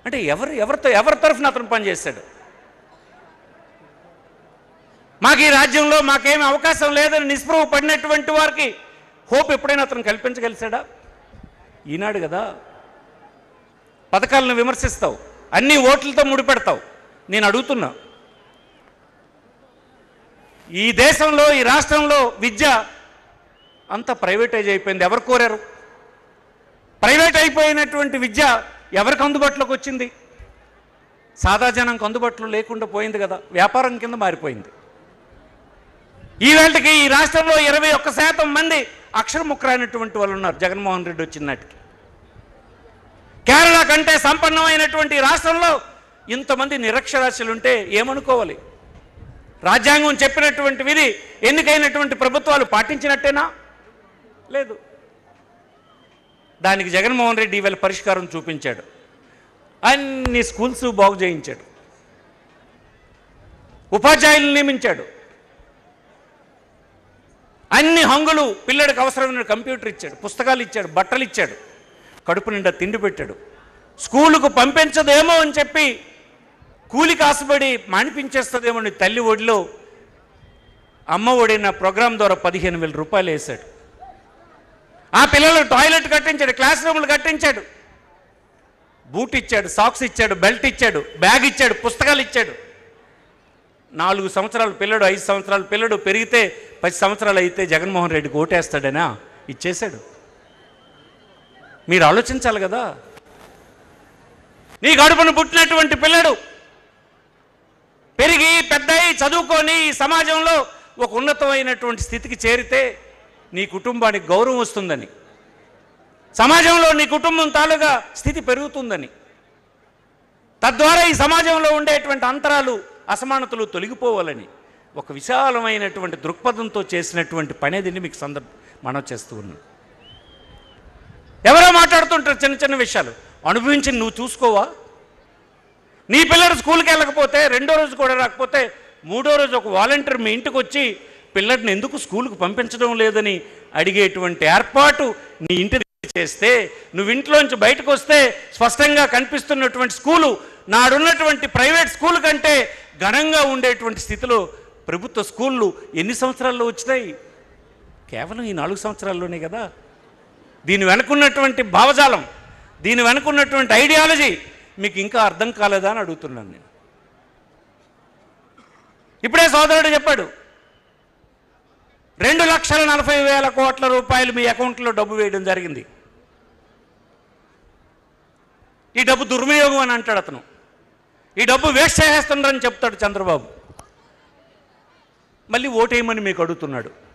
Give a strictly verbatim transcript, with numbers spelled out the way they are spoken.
అంటే ఎవరు ఎవరితో ఎవరి తరఫున అతను పనిచేశాడు? మాకు ఈ రాజ్యంలో మాకేమి అవకాశం లేదని నిస్పృహ పడినటువంటి వారికి హోప్ ఎప్పుడైనా అతను కల్పించగలిసాడా? ఈనాడు కదా. పథకాలను విమర్శిస్తావు, అన్ని ఓట్లతో ముడిపెడతావు. నేను అడుగుతున్నా, ఈ దేశంలో ఈ రాష్ట్రంలో విద్య అంతా ప్రైవేటైజ్ అయిపోయింది. ఎవరు కోరారు? ప్రైవేట్ అయిపోయినటువంటి విద్య ఎవరికి అందుబాటులోకి వచ్చింది? సాదా జనంకి అందుబాటులో లేకుండా పోయింది కదా, వ్యాపారం కింద మారిపోయింది. ఈ వేళకి ఈ రాష్ట్రంలో ఇరవై ఒక్క శాతం మంది అక్షరముఖ్రైనటువంటి వాళ్ళు ఉన్నారు జగన్మోహన్ రెడ్డి వచ్చిన నాటికి. కేరళ కంటే సంపన్నమైనటువంటి రాష్ట్రంలో ఇంతమంది నిరక్షరాస్యులుంటే ఏమనుకోవాలి? రాజ్యాంగం చెప్పినటువంటి విధి ఎన్నికైనటువంటి ప్రభుత్వాలు పాటించినట్టేనా? లేదు. దానికి జగన్మోహన్ రెడ్డి ఇవాళ పరిష్కారం చూపించాడు. అన్ని స్కూల్స్ బాగు చేయించాడు, ఉపాధ్యాయులను నియమించాడు, అన్ని హంగులు, పిల్లడికి అవసరమైన కంప్యూటర్ ఇచ్చాడు, పుస్తకాలు ఇచ్చాడు, బట్టలు ఇచ్చాడు, కడుపు నిండా తిండి పెట్టాడు. స్కూలుకు పంపించదేమో అని చెప్పి కూలికి ఆశపడి మానిపించేస్తుందేమో అని తల్లి ఒడిలో అమ్మ ఒడిన ప్రోగ్రాం ద్వారా పదిహేను వేల రూపాయలు వేశాడు. ఆ పిల్లలకు టాయిలెట్ కట్టించాడు, క్లాస్ రూములు కట్టించాడు, బూట్ ఇచ్చాడు, సాక్స్ ఇచ్చాడు, బెల్ట్ ఇచ్చాడు, బ్యాగ్ ఇచ్చాడు, పుస్తకాలు ఇచ్చాడు. నాలుగు సంవత్సరాల పిల్లడు, ఐదు సంవత్సరాల పిల్లడు పెరిగితే పది సంవత్సరాలు అయితే జగన్మోహన్ రెడ్డికి ఓటేస్తాడనా? ఇచ్చేశాడు. మీరు ఆలోచించాలి కదా. నీ గడుపును పుట్టినటువంటి పిల్లడు పెరిగి పెద్దయి చదువుకొని ఈ సమాజంలో ఒక ఉన్నతమైనటువంటి స్థితికి చేరితే నీ కుటుంబానికి గౌరవం వస్తుందని, సమాజంలో నీ కుటుంబం తాలూగా స్థితి పెరుగుతుందని, తద్వారా ఈ సమాజంలో ఉండేటువంటి అంతరాలు, అసమానతలు తొలగిపోవాలని ఒక విశాలమైనటువంటి దృక్పథంతో చేసినటువంటి పనేదిని మీకు సందర్భ మనం చేస్తూ ఉన్నాం. ఎవరో మాట్లాడుతుంటారు చిన్న చిన్న విషయాలు, అనుభవించి నువ్వు చూసుకోవా? నీ పిల్లడు స్కూల్కి వెళ్ళకపోతే, రెండో రోజు కూడా రాకపోతే, మూడో రోజు ఒక వాలంటీర్ మీ ఇంటికి వచ్చి పిల్లడిని ఎందుకు స్కూల్కి పంపించడం లేదని అడిగేటువంటి ఏర్పాటు నీ ఇంటి చేస్తే, నువ్వు ఇంట్లోంచి బయటకు వస్తే స్పష్టంగా కనిపిస్తున్నటువంటి స్కూలు నాడున్నటువంటి ప్రైవేట్ స్కూల్ కంటే ఘనంగా ఉండేటువంటి స్థితిలో ప్రభుత్వ స్కూళ్ళు ఎన్ని సంవత్సరాల్లో వచ్చినాయి? కేవలం ఈ నాలుగు సంవత్సరాల్లోనే కదా. దీని వెనుకున్నటువంటి భావజాలం, దీని వెనుకున్నటువంటి ఐడియాలజీ మీకు ఇంకా అర్థం కాలేదా అని అడుగుతున్నాను నేను. ఇప్పుడే సోదరుడు చెప్పాడు, రెండు లక్షల నలభై వేల కోట్ల రూపాయలు మీ అకౌంట్లో డబ్బు వేయడం జరిగింది. ఈ డబ్బు దుర్వినియోగం అని అంటాడు అతను. ఈ డబ్బు వేస్ట్ చేసేస్తున్నారని చెప్తాడు చంద్రబాబు. మళ్ళీ ఓటేయమని మీకు అడుగుతున్నాడు.